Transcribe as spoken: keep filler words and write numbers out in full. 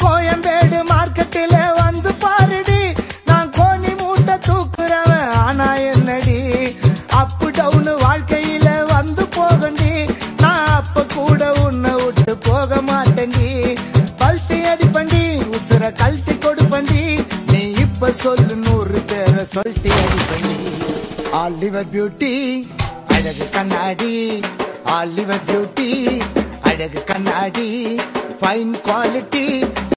கோயம்பேடு மார்க்கெட்டில வந்து பாருடி, நான் கோணி மூட்டை தூக்குறவன் ஆனா என்னடி, அப்பு டவுன் வாழ்க்கையில வந்து போகண்டி, நான் அப்ப கூட உன்னை விட்டு போக மாட்டேன்டி, பல்ட்டி அடிப்பண்டி உசுர கழட்டி கொடுப்பண்டி, நீ இப்ப சொல்லு நூறு பேரை சொல்லிட்டு அடிப்பண்டி. ஆலிவர் பியூட்டி அழகு கண்ணாடி, ஆலிவர் பியூட்டி அழகு கண்ணாடி, ஃபைன் குவாலிட்டி